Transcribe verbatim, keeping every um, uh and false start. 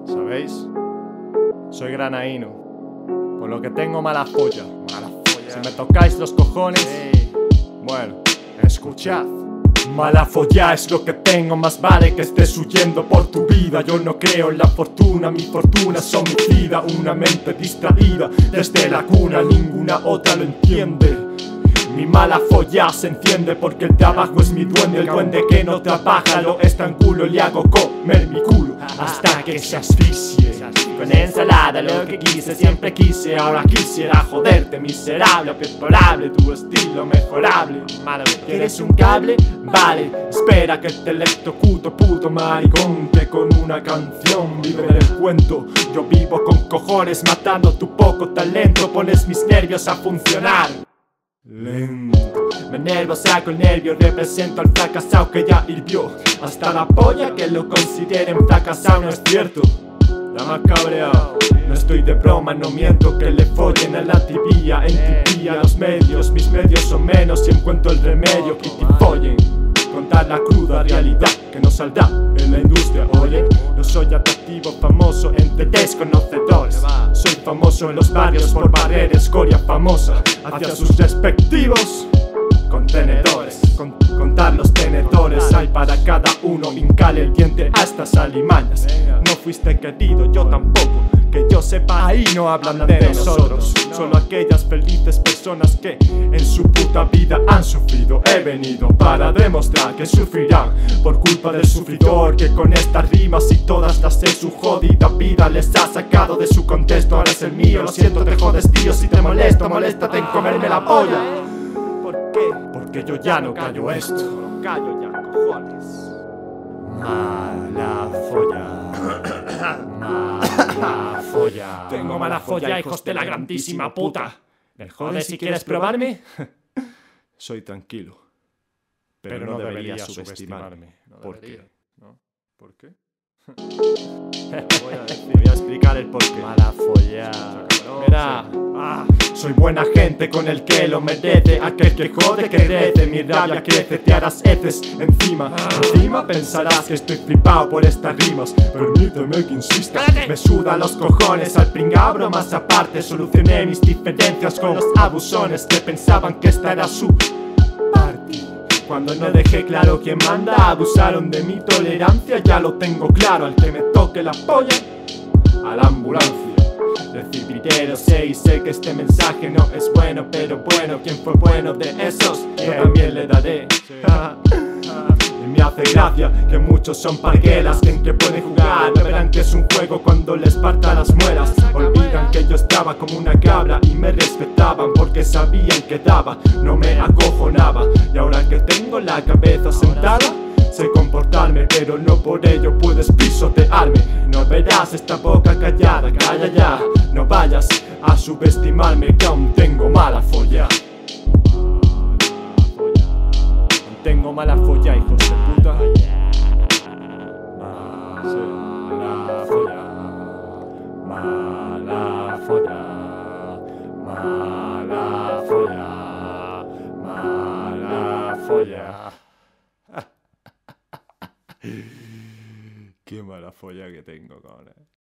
¿sabéis? Soy granaíno, por lo que tengo mala folla. Mala folla. Si me tocáis los cojones, Sí. bueno, escuchad. Mala folla es lo que tengo, más vale que estés huyendo por tu vida. Yo no creo en la fortuna, mi fortuna es homicida. Una mente distraída desde la cuna, ninguna otra lo entiende. Mi mala folla se enciende porque el trabajo es mi duende. El duende que no trabaja lo estrangulo y le hago comer mi culo hasta que se asfixie. Con ensalada lo que quise, siempre quise, ahora quisiera joderte, miserable, deplorable, tu estilo mejorable. ¿Quieres un cable? Vale, espera que te electrocuto, puto maricón, que con una canción vive del cuento. Yo vivo con cojones matando tu poco talento, pones mis nervios a funcionar lento. Me enervo, saco el nervio, represento al fracasado que ya hirvió. Hasta la polla que lo consideren fracasado no es cierto. La más cabreado, no estoy de broma, no miento, que le follen a la tibia, en tibia los medios, mis medios son menos y encuentro el remedio, que te follen. Contar la cruda realidad que no saldrá en la industria, oye. No soy atractivo, famoso entre desconocedores. Soy famoso en los barrios por barrer escoria famosa hacia sus respectivos contenedores. Con, contar los tenedores hay para cada uno, hincale el diente a estas alimañas. No fuiste querido, yo tampoco, que yo sepa, ahí no hablan de nosotros. Solo aquellas felices personas que en su puta vida han sufrido. He venido para demostrar que sufrirán por culpa del sufridor, que con estas rimas y todas las de su jodida vida les ha sacado de su contexto. Ahora es el mío, lo siento, te jodes tío. Si te molesto, moléstate en comerme la polla. ¿Por qué? Porque yo ya no callo esto. No callo ya, cojones. Mala folla. Mala folla. Tengo mala folla, hijos de la grandísima puta. ¿Me jodes si quieres probarme? Soy tranquilo, pero, Pero no no deberías deberías subestimarme. No ¿Por debería, qué? ¿No? ¿Por qué? Voy a decir, voy a explicar el porqué. Mala folla. Mira, ah, soy buena gente con el que lo merece. Aquel que jode, que crece, mi rabia crece, te harás heces encima. Encima pensarás que estoy flipado por estas rimas. Permíteme que insista, me suda los cojones al pringao, bromas aparte. Solucioné mis diferencias con los abusones que pensaban que esta era su parte. Cuando no dejé claro quién manda, abusaron de mi tolerancia. Ya lo tengo claro, al que me toque la polla, a la ambulancia. Recibiré, lo sé y sé que este mensaje no es bueno, pero bueno, quien fue bueno de esos, yo también le daré. Y me hace gracia que muchos son parguelas, que en que pueden jugar no verán que es un juego cuando les parta las muelas. Olvidan que yo estaba como una cabra y me respetaban porque sabían que daba, no me acojonaba. Y ahora que tengo la cabeza sentada, sé comportarme, pero no por ello puedes pisotearme. No verás esta boca callada, calla ya. No vayas a subestimarme que aún tengo mala folla. Aún tengo mala folla, hijos de puta. Mala folla. Mala folla. Mala folla. Mala folla. Qué mala folla que tengo, cabrón.